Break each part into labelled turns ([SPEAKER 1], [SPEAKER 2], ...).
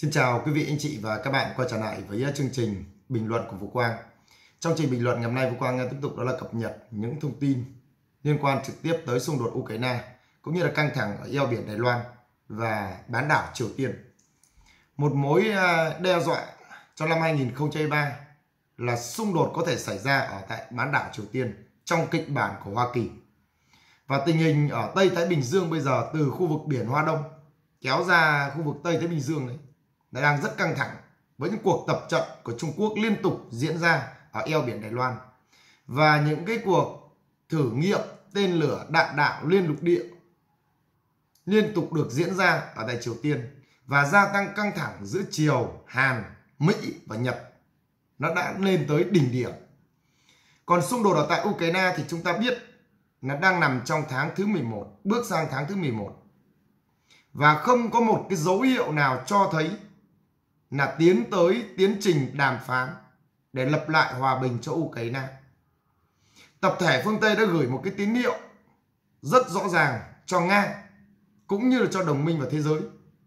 [SPEAKER 1] Xin chào quý vị, anh chị và các bạn quay trở lại với chương trình bình luận của Vũ Quang. Trong trình bình luận ngày hôm nay, Vũ Quang tiếp tục đó là cập nhật những thông tin liên quan trực tiếp tới xung đột Ukraine cũng như là căng thẳng ở eo biển Đài Loan và bán đảo Triều Tiên. Một mối đe dọa cho năm 2023 là xung đột có thể xảy ra ở tại bán đảo Triều Tiên trong kịch bản của Hoa Kỳ. Và tình hình ở Tây Thái Bình Dương bây giờ từ khu vực biển Hoa Đông kéo ra khu vực Tây Thái Bình Dương đấy đang rất căng thẳng với những cuộc tập trận của Trung Quốc liên tục diễn ra ở eo biển Đài Loan và những cái cuộc thử nghiệm tên lửa đạn đạo liên lục địa liên tục được diễn ra ở tại Triều Tiên và gia tăng căng thẳng giữa Triều, Hàn, Mỹ và Nhật nó đã lên tới đỉnh điểm. Còn xung đột ở tại Ukraine thì chúng ta biết nó đang nằm trong tháng thứ 11, bước sang tháng thứ 11 và không có một cái dấu hiệu nào cho thấy là tiến tới tiến trình đàm phán để lập lại hòa bình cho Ukraine. Tập thể phương Tây đã gửi một cái tín hiệu rất rõ ràng cho Nga cũng như là cho đồng minh và thế giới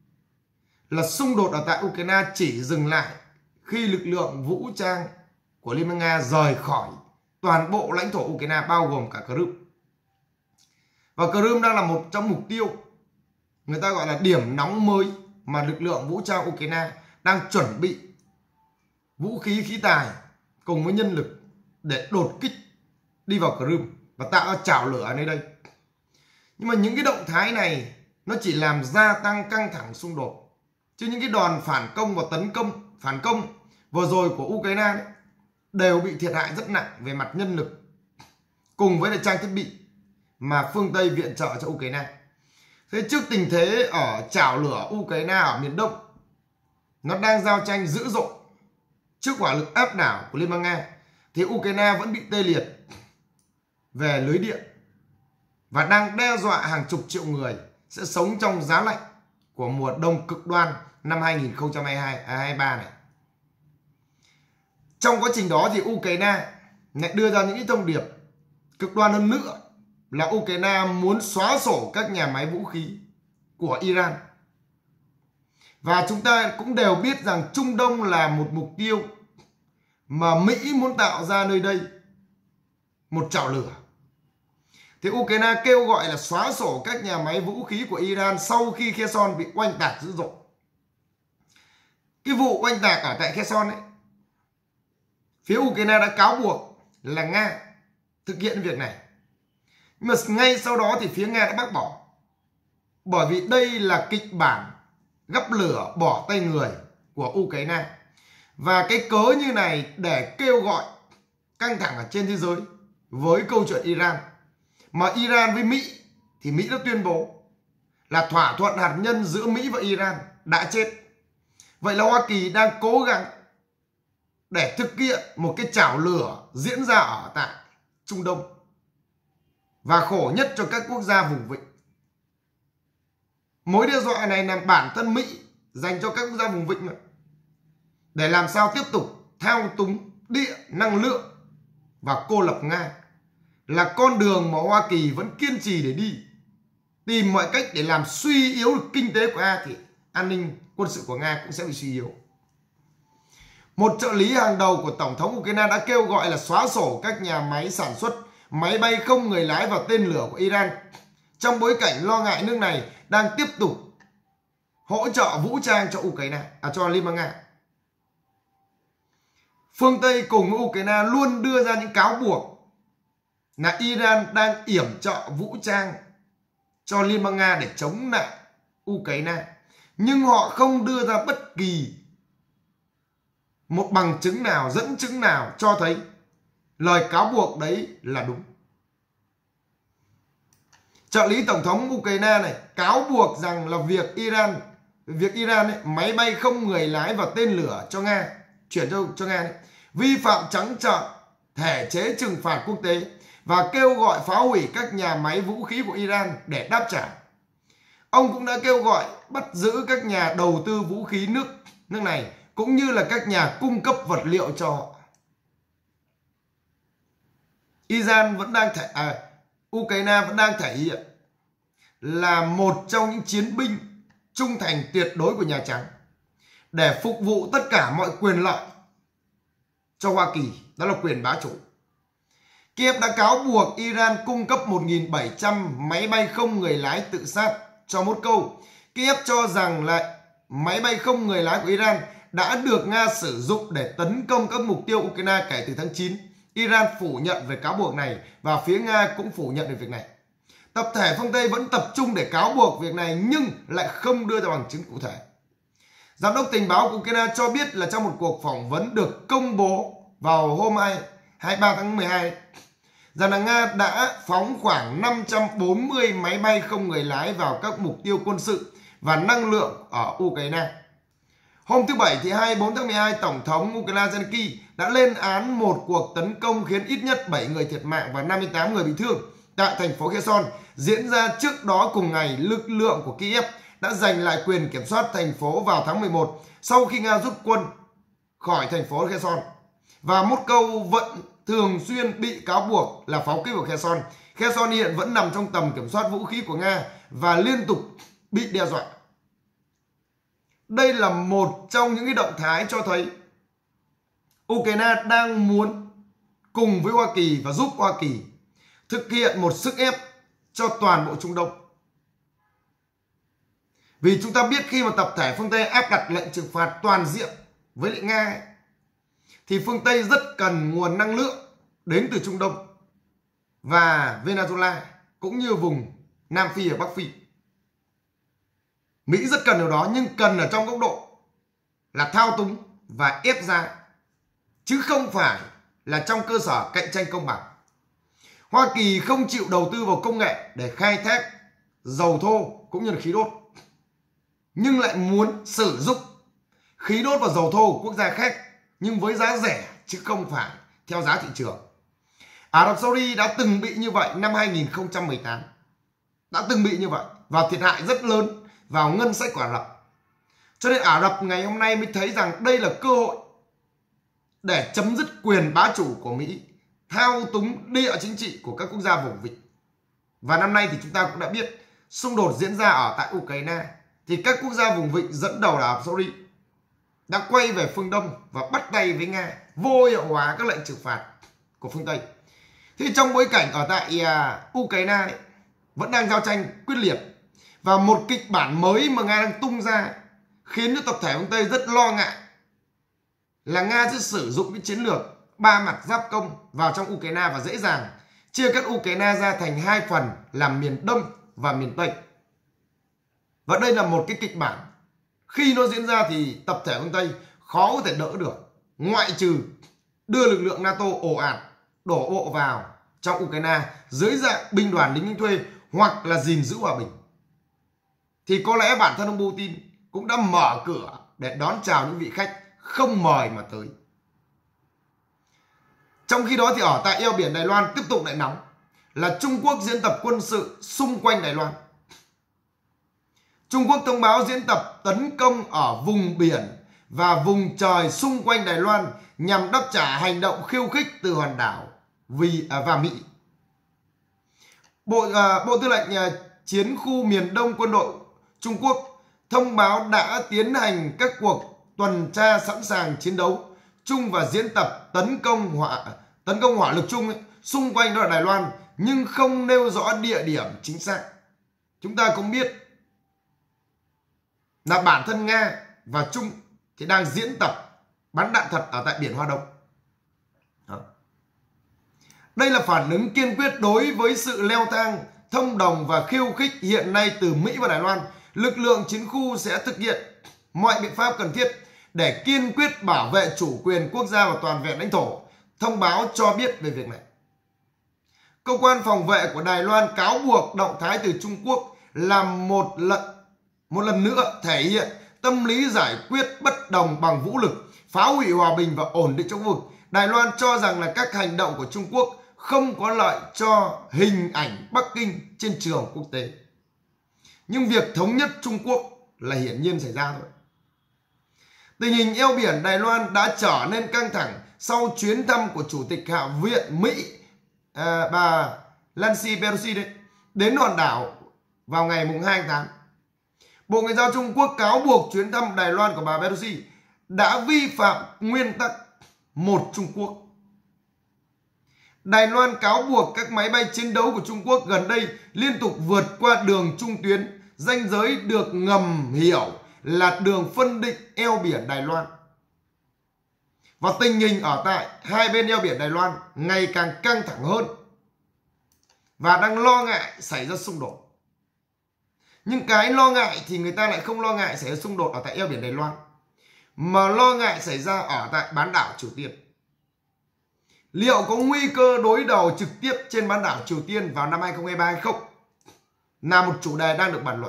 [SPEAKER 1] là xung đột ở tại Ukraine chỉ dừng lại khi lực lượng vũ trang của Liên bang Nga rời khỏi toàn bộ lãnh thổ Ukraine bao gồm cả Crimea. Và Crimea đang là một trong mục tiêu người ta gọi là điểm nóng mới mà lực lượng vũ trang Ukraine đang chuẩn bị vũ khí, khí tài cùng với nhân lực để đột kích đi vào Crimea và tạo ra chảo lửa ở nơi đây. Nhưng mà những cái động thái này nó chỉ làm gia tăng căng thẳng xung đột, chứ những cái đòn phản công và phản công vừa rồi của Ukraine ấy, đều bị thiệt hại rất nặng về mặt nhân lực cùng với trang thiết bị mà phương Tây viện trợ cho Ukraine. Thế trước tình thế ở chảo lửa Ukraine ở miền Đông nó đang giao tranh dữ dội trước hỏa lực áp đảo của Liên bang Nga thì Ukraine vẫn bị tê liệt về lưới điện và đang đe dọa hàng chục triệu người sẽ sống trong giá lạnh của mùa đông cực đoan năm 2022-23 này. Trong quá trình đó thì Ukraine lại đưa ra những thông điệp cực đoan hơn nữa là Ukraine muốn xóa sổ các nhà máy vũ khí của Iran. Và chúng ta cũng đều biết rằng Trung Đông là một mục tiêu mà Mỹ muốn tạo ra nơi đây một chảo lửa. Thì Ukraine kêu gọi là xóa sổ các nhà máy vũ khí của Iran sau khi Kherson bị oanh tạc dữ dội. Cái vụ oanh tạc ở tại Kherson ấy, phía Ukraine đã cáo buộc là Nga thực hiện việc này. Nhưng mà ngay sau đó thì phía Nga đã bác bỏ. Bởi vì đây là kịch bản gắp lửa bỏ tay người của Ukraine. Và cái cớ như này để kêu gọi căng thẳng ở trên thế giới với câu chuyện Iran. Mà Iran với Mỹ thì Mỹ đã tuyên bố là thỏa thuận hạt nhân giữa Mỹ và Iran đã chết. Vậy là Hoa Kỳ đang cố gắng để thực hiện một cái chảo lửa diễn ra ở tại Trung Đông và khổ nhất cho các quốc gia vùng vịnh. Mối đe dọa này là bản thân Mỹ dành cho các quốc gia vùng vịnh để làm sao tiếp tục thao túng điện, năng lượng và cô lập Nga là con đường mà Hoa Kỳ vẫn kiên trì để đi, tìm mọi cách để làm suy yếu được kinh tế của Nga thì an ninh quân sự của Nga cũng sẽ bị suy yếu. Một trợ lý hàng đầu của Tổng thống Ukraine đã kêu gọi là xóa sổ các nhà máy sản xuất máy bay không người lái và tên lửa của Iran trong bối cảnh lo ngại nước này đang tiếp tục hỗ trợ vũ trang cho cho Liên bang Nga. Phương Tây cùng với Ukraine luôn đưa ra những cáo buộc là Iran đang yểm trợ vũ trang cho Liên bang Nga để chống lại Ukraine, nhưng họ không đưa ra bất kỳ một bằng chứng nào, dẫn chứng nào cho thấy lời cáo buộc đấy là đúng. Trợ lý Tổng thống Ukraine này cáo buộc rằng là việc Iran ấy, máy bay không người lái và tên lửa cho Nga, chuyển cho Nga ấy, vi phạm trắng trợn thể chế trừng phạt quốc tế và kêu gọi phá hủy các nhà máy vũ khí của Iran để đáp trả. Ông cũng đã kêu gọi bắt giữ các nhà đầu tư vũ khí nước này cũng như là các nhà cung cấp vật liệu cho họ. Ukraine vẫn đang thể hiện là một trong những chiến binh trung thành tuyệt đối của Nhà Trắng. để phục vụ tất cả mọi quyền lợi cho Hoa Kỳ, đó là quyền bá chủ. Kiev đã cáo buộc Iran cung cấp 1.700 máy bay không người lái tự sát cho Moscow. Kiev cho rằng là máy bay không người lái của Iran đã được Nga sử dụng để tấn công các mục tiêu Ukraine kể từ tháng 9. Iran phủ nhận về cáo buộc này và phía Nga cũng phủ nhận được việc này. Tập thể phương Tây vẫn tập trung để cáo buộc việc này nhưng lại không đưa ra bằng chứng cụ thể. Giám đốc tình báo của Ukraine cho biết là trong một cuộc phỏng vấn được công bố vào hôm 23 tháng 12 rằng là Nga đã phóng khoảng 540 máy bay không người lái vào các mục tiêu quân sự và năng lượng ở Ukraine. Hôm thứ Bảy thì 24 tháng 12, Tổng thống Ukraine Zelensky đã lên án một cuộc tấn công khiến ít nhất 7 người thiệt mạng và 58 người bị thương tại thành phố Kherson diễn ra trước đó cùng ngày. Lực lượng của Kiev đã giành lại quyền kiểm soát thành phố vào tháng 11 sau khi Nga rút quân khỏi thành phố Kherson. Và Moscow vẫn thường xuyên bị cáo buộc là pháo kích của Kherson. Kherson hiện vẫn nằm trong tầm kiểm soát vũ khí của Nga và liên tục bị đe dọa. Đây là một trong những động thái cho thấy Ukraine đang muốn cùng với Hoa Kỳ và giúp Hoa Kỳ thực hiện một sức ép cho toàn bộ Trung Đông. Vì chúng ta biết khi mà tập thể phương Tây áp đặt lệnh trừng phạt toàn diện với lại Nga thì phương Tây rất cần nguồn năng lượng đến từ Trung Đông và Venezuela cũng như vùng Nam Phi và Bắc Phi. Mỹ rất cần điều đó nhưng cần ở trong góc độ là thao túng và ép giá chứ không phải là trong cơ sở cạnh tranh công bằng. Hoa Kỳ không chịu đầu tư vào công nghệ để khai thác dầu thô cũng như là khí đốt nhưng lại muốn sử dụng khí đốt và dầu thô của quốc gia khác nhưng với giá rẻ chứ không phải theo giá thị trường. Ả Rập Saudi đã từng bị như vậy năm 2018. Đã từng bị như vậy và thiệt hại rất lớn vào ngân sách của Ả Rập. Cho nên Ả Rập ngày hôm nay mới thấy rằng đây là cơ hội để chấm dứt quyền bá chủ của Mỹ, thao túng địa chính trị của các quốc gia vùng vịnh. Và năm nay thì chúng ta cũng đã biết xung đột diễn ra ở tại Ukraine thì các quốc gia vùng vịnh dẫn đầu là Ả Rập Saudi đã quay về phương Đông và bắt tay với Nga, vô hiệu hóa các lệnh trừng phạt của phương Tây. Thì trong bối cảnh ở tại Ukraine ấy, vẫn đang giao tranh quyết liệt và một kịch bản mới mà Nga đang tung ra khiến cho tập thể phương Tây rất lo ngại là Nga sẽ sử dụng cái chiến lược ba mặt giáp công vào trong Ukraine và dễ dàng chia cắt Ukraine ra thành hai phần là miền Đông và miền Tây. Và đây là một cái kịch bản khi nó diễn ra thì tập thể phương Tây khó có thể đỡ được, ngoại trừ đưa lực lượng NATO ồ ạt đổ bộ vào trong Ukraine dưới dạng binh đoàn lính đánh thuê hoặc là gìn giữ hòa bình. Thì có lẽ bản thân ông Putin cũng đã mở cửa để đón chào những vị khách không mời mà tới. Trong khi đó thì ở tại eo biển Đài Loan tiếp tục lại nóng là Trung Quốc diễn tập quân sự xung quanh Đài Loan. Trung Quốc thông báo diễn tập tấn công ở vùng biển và vùng trời xung quanh Đài Loan nhằm đáp trả hành động khiêu khích từ hòn đảo và Mỹ. Bộ Tư lệnh Chiến khu miền Đông quân đội Trung Quốc thông báo đã tiến hành các cuộc tuần tra sẵn sàng chiến đấu chung và diễn tập tấn công hỏa lực chung xung quanh Đài Loan nhưng không nêu rõ địa điểm chính xác. Chúng ta cũng biết là bản thân Nga và Trung thì đang diễn tập bắn đạn thật ở tại biển Hoa Đông. Đây là phản ứng kiên quyết đối với sự leo thang, thông đồng và khiêu khích hiện nay từ Mỹ và Đài Loan. Lực lượng chiến khu sẽ thực hiện mọi biện pháp cần thiết để kiên quyết bảo vệ chủ quyền quốc gia và toàn vẹn lãnh thổ, thông báo cho biết về việc này. Cơ quan phòng vệ của Đài Loan cáo buộc động thái từ Trung Quốc là một lần nữa thể hiện tâm lý giải quyết bất đồng bằng vũ lực, phá hủy hòa bình và ổn định trong khu vực. Đài Loan cho rằng là các hành động của Trung Quốc không có lợi cho hình ảnh Bắc Kinh trên trường quốc tế. Nhưng việc thống nhất Trung Quốc là hiển nhiên xảy ra thôi. Tình hình eo biển Đài Loan đã trở nên căng thẳng sau chuyến thăm của Chủ tịch Hạ viện Mỹ bà Nancy Pelosi đến hòn đảo vào ngày 2 tháng 8. Bộ Ngoại giao Trung Quốc cáo buộc chuyến thăm Đài Loan của bà Pelosi đã vi phạm nguyên tắc một Trung Quốc. Đài Loan cáo buộc các máy bay chiến đấu của Trung Quốc gần đây liên tục vượt qua đường trung tuyến, ranh giới được ngầm hiểu là đường phân định eo biển Đài Loan. Và tình hình ở tại hai bên eo biển Đài Loan ngày càng căng thẳng hơn và đang lo ngại xảy ra xung đột. Nhưng cái lo ngại thì người ta lại không lo ngại xảy ra xung đột ở tại eo biển Đài Loan, mà lo ngại xảy ra ở tại bán đảo Triều Tiên. Liệu có nguy cơ đối đầu trực tiếp trên bán đảo Triều Tiên vào năm 2023 hay không? Là một chủ đề đang được bàn luận.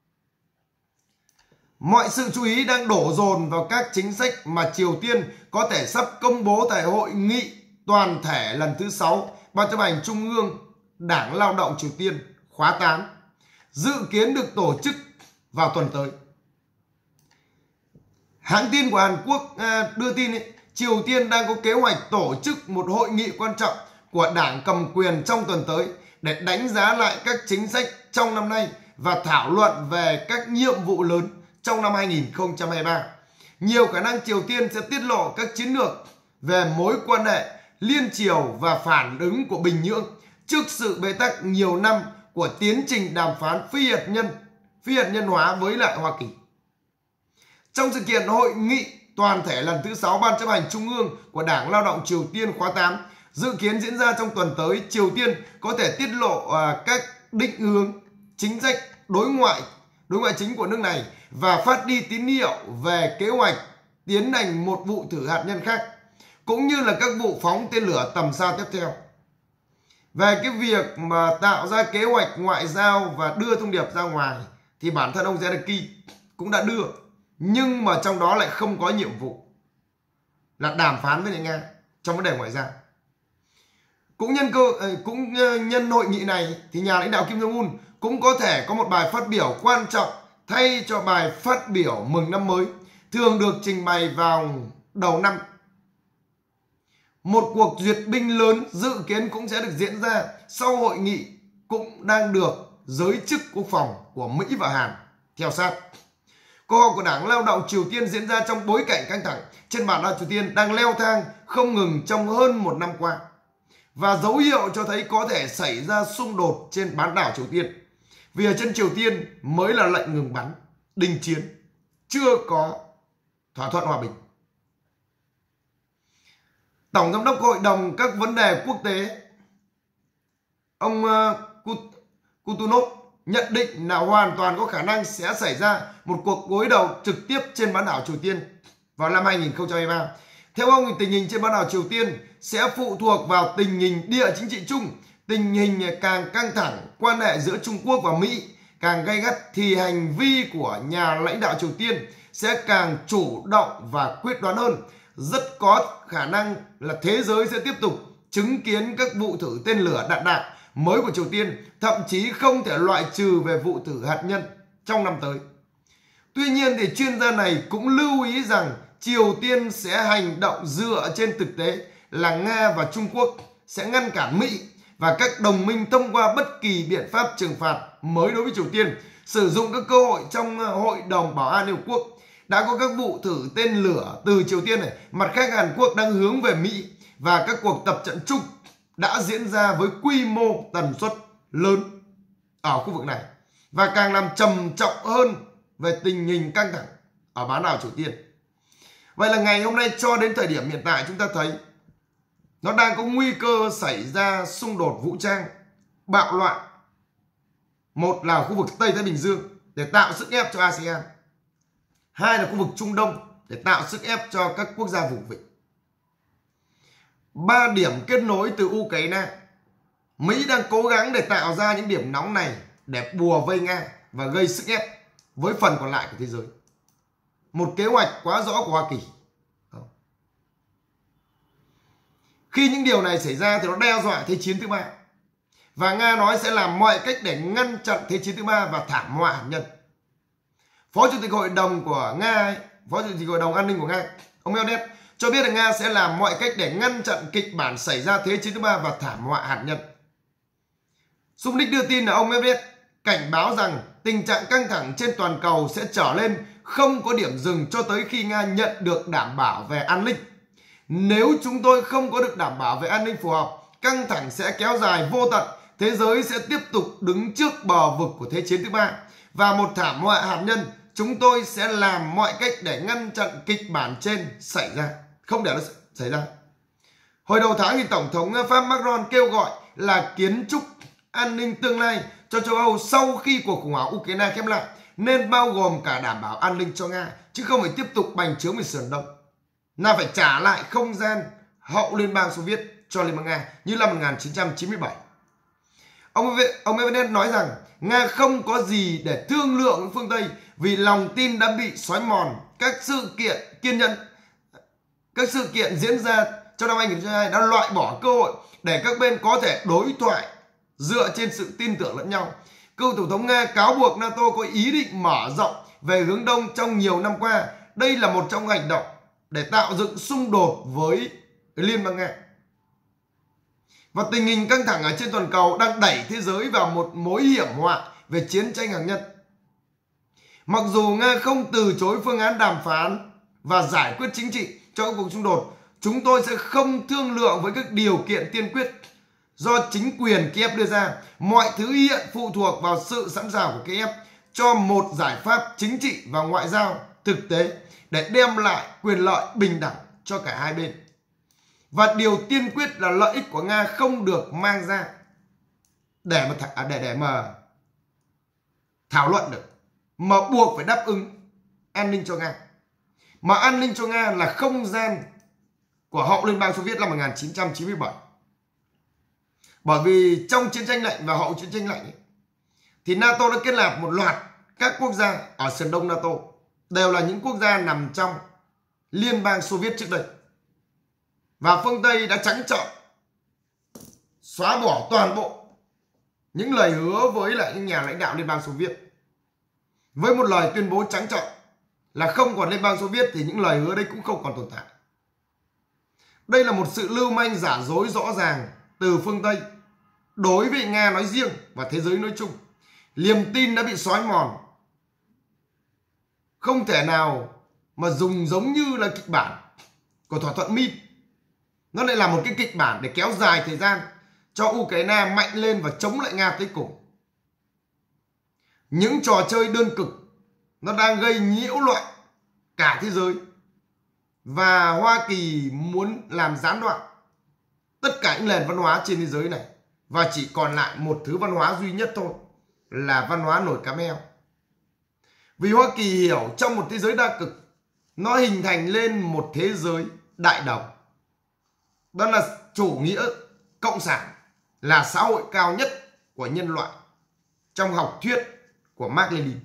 [SPEAKER 1] Mọi sự chú ý đang đổ dồn vào các chính sách mà Triều Tiên có thể sắp công bố tại hội nghị toàn thể lần thứ 6 Ban chấp hành Trung ương Đảng Lao động Triều Tiên khóa 8, dự kiến được tổ chức vào tuần tới. Hãng tin của Hàn Quốc đưa tin Triều Tiên đang có kế hoạch tổ chức một hội nghị quan trọng của đảng cầm quyền trong tuần tới để đánh giá lại các chính sách trong năm nay và thảo luận về các nhiệm vụ lớn trong năm 2023. Nhiều khả năng Triều Tiên sẽ tiết lộ các chiến lược về mối quan hệ liên triều và phản ứng của Bình Nhưỡng trước sự bế tắc nhiều năm của tiến trình đàm phán phi hạt nhân hóa với lại Hoa Kỳ. Trong sự kiện hội nghị toàn thể lần thứ 6 Ban chấp hành Trung ương của Đảng Lao động Triều Tiên khóa 8 dự kiến diễn ra trong tuần tới, Triều Tiên có thể tiết lộ các định hướng chính sách đối ngoại chính của nước này và phát đi tín hiệu về kế hoạch tiến hành một vụ thử hạt nhân khác, cũng như là các vụ phóng tên lửa tầm xa tiếp theo. Về cái việc mà tạo ra kế hoạch ngoại giao và đưa thông điệp ra ngoài thì bản thân ông Zelensky cũng đã đưa, nhưng mà trong đó lại không có nhiệm vụ là đàm phán với Nga trong vấn đề ngoại giao. Cũng nhân hội nghị này thì nhà lãnh đạo Kim Jong Un cũng có thể có một bài phát biểu quan trọng thay cho bài phát biểu mừng năm mới thường được trình bày vào đầu năm. Một cuộc duyệt binh lớn dự kiến cũng sẽ được diễn ra sau hội nghị, cũng đang được giới chức quốc phòng của Mỹ và Hàn theo sát. Cuộc họp của Đảng Lao động Triều Tiên diễn ra trong bối cảnh căng thẳng trên bán đảo Triều Tiên đang leo thang không ngừng trong hơn một năm qua, và dấu hiệu cho thấy có thể xảy ra xung đột trên bán đảo Triều Tiên. Vì ở trên Triều Tiên mới là lệnh ngừng bắn, đình chiến, chưa có thỏa thuận hòa bình. Tổng giám đốc Hội đồng các vấn đề quốc tế, ông Kutunov, nhận định là hoàn toàn có khả năng sẽ xảy ra một cuộc đối đầu trực tiếp trên bán đảo Triều Tiên vào năm 2023. Theo ông, tình hình trên bán đảo Triều Tiên sẽ phụ thuộc vào tình hình địa chính trị chung. Tình hình càng căng thẳng, quan hệ giữa Trung Quốc và Mỹ càng gay gắt thì hành vi của nhà lãnh đạo Triều Tiên sẽ càng chủ động và quyết đoán hơn. Rất có khả năng là thế giới sẽ tiếp tục chứng kiến các vụ thử tên lửa đạn đạo mới của Triều Tiên, thậm chí không thể loại trừ về vụ thử hạt nhân trong năm tới. Tuy nhiên thì chuyên gia này cũng lưu ý rằng Triều Tiên sẽ hành động dựa trên thực tế là Nga và Trung Quốc sẽ ngăn cản Mỹ và các đồng minh thông qua bất kỳ biện pháp trừng phạt mới đối với Triều Tiên, sử dụng các cơ hội trong Hội đồng Bảo an Liên Hợp Quốc. Đã có các vụ thử tên lửa từ Triều Tiên này, mặt khác Hàn Quốc đang hướng về Mỹ và các cuộc tập trận chung đã diễn ra với quy mô tần suất lớn ở khu vực này và càng làm trầm trọng hơn về tình hình căng thẳng ở bán đảo Triều Tiên. Vậy là ngày hôm nay cho đến thời điểm hiện tại chúng ta thấy nó đang có nguy cơ xảy ra xung đột vũ trang, bạo loạn. Một là khu vực Tây Thái Bình Dương để tạo sức ép cho ASEAN. Hai là khu vực Trung Đông để tạo sức ép cho các quốc gia vùng vịnh. 3 điểm kết nối từ Ukraine. Mỹ đang cố gắng để tạo ra những điểm nóng này để bùa vây Nga và gây sức ép với phần còn lại của thế giới. Một kế hoạch quá rõ của Hoa Kỳ. Khi những điều này xảy ra thì nó đe dọa Thế chiến thứ ba. Và Nga nói sẽ làm mọi cách để ngăn chặn Thế chiến thứ ba và thảm họa hạt nhân. Phó Chủ tịch Hội đồng của Nga, Phó Chủ tịch Hội đồng An ninh của Nga, ông Medvedev cho biết là Nga sẽ làm mọi cách để ngăn chặn kịch bản xảy ra Thế chiến thứ ba và thảm họa hạt nhân. Sputnik đưa tin là ông Medvedev cảnh báo rằng tình trạng căng thẳng trên toàn cầu sẽ trở lên, không có điểm dừng cho tới khi Nga nhận được đảm bảo về an ninh. Nếu chúng tôi không có được đảm bảo về an ninh phù hợp, căng thẳng sẽ kéo dài vô tận, thế giới sẽ tiếp tục đứng trước bờ vực của Thế chiến thứ ba và một thảm họa hạt nhân. Chúng tôi sẽ làm mọi cách để ngăn chặn kịch bản trên xảy ra, không để nó xảy ra. Hồi đầu tháng thì Tổng thống Pháp Macron kêu gọi là kiến trúc an ninh tương lai cho châu Âu sau khi cuộc khủng hoảng Ukraine khép lại nên bao gồm cả đảm bảo an ninh cho Nga, chứ không phải tiếp tục bành trướng về sườn Đông. Là phải trả lại không gian hậu Liên bang Xô Viết cho Liên bang Nga như năm 1997. Ông Medvedev nói rằng Nga không có gì để thương lượng với phương Tây vì lòng tin đã bị xói mòn. Các sự kiện diễn ra trong năm 2022 đã loại bỏ cơ hội để các bên có thể đối thoại dựa trên sự tin tưởng lẫn nhau. Cựu Tổng thống Nga cáo buộc NATO có ý định mở rộng về hướng Đông trong nhiều năm qua. Đây là một trong hành động để tạo dựng xung đột với Liên bang Nga. Và tình hình căng thẳng ở trên toàn cầu đang đẩy thế giới vào một mối hiểm họa về chiến tranh hạt nhân. Mặc dù Nga không từ chối phương án đàm phán và giải quyết chính trị cho các cuộc xung đột, chúng tôi sẽ không thương lượng với các điều kiện tiên quyết do chính quyền Kiev đưa ra. Mọi thứ hiện phụ thuộc vào sự sẵn sàng của Kiev cho một giải pháp chính trị và ngoại giao thực tế để đem lại quyền lợi bình đẳng cho cả hai bên. Và điều tiên quyết là lợi ích của Nga không được mang ra để mà thảo luận được, mà buộc phải đáp ứng an ninh cho Nga. Mà an ninh cho Nga là không gian của hậu Liên bang Xô Viết năm 1997. Bởi vì trong chiến tranh lạnh và hậu chiến tranh lạnh thì NATO đã kết nạp một loạt các quốc gia ở sườn Đông NATO, đều là những quốc gia nằm trong Liên bang Xô Viết trước đây. Và phương Tây đã trắng trợn xóa bỏ toàn bộ những lời hứa với lại những nhà lãnh đạo Liên bang Xô Viết, với một lời tuyên bố trắng trợn là không còn Liên bang Xô Viết thì những lời hứa đấy cũng không còn tồn tại. Đây là một sự lưu manh giả dối rõ ràng từ phương Tây đối với Nga nói riêng và thế giới nói chung. Niềm tin đã bị xói mòn, không thể nào mà dùng giống như là kịch bản của thỏa thuận Min. Nó lại là một cái kịch bản để kéo dài thời gian cho Ukraine mạnh lên và chống lại Nga tới cùng. Những trò chơi đơn cực nó đang gây nhiễu loạn cả thế giới, và Hoa Kỳ muốn làm gián đoạn tất cả những nền văn hóa trên thế giới này, và chỉ còn lại một thứ văn hóa duy nhất thôi, là văn hóa nồi cám heo. Vì Hoa Kỳ hiểu trong một thế giới đa cực, nó hình thành lên một thế giới đại đồng, đó là chủ nghĩa cộng sản, là xã hội cao nhất của nhân loại trong học thuyết của Mác Lênin.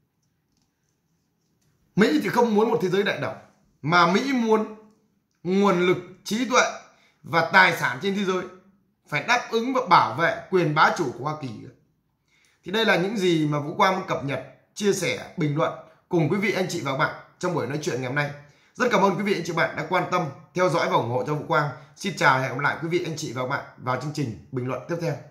[SPEAKER 1] Mỹ thì không muốn một thế giới đại đồng, mà Mỹ muốn nguồn lực, trí tuệ và tài sản trên thế giới phải đáp ứng và bảo vệ quyền bá chủ của Hoa Kỳ. Thì đây là những gì mà Vũ Quang muốn cập nhật, chia sẻ, bình luận cùng quý vị anh chị và các bạn trong buổi nói chuyện ngày hôm nay. Rất cảm ơn quý vị anh chị và bạn đã quan tâm, theo dõi và ủng hộ cho Vũ Quang. Xin chào và hẹn gặp lại quý vị anh chị và các bạn vào chương trình bình luận tiếp theo.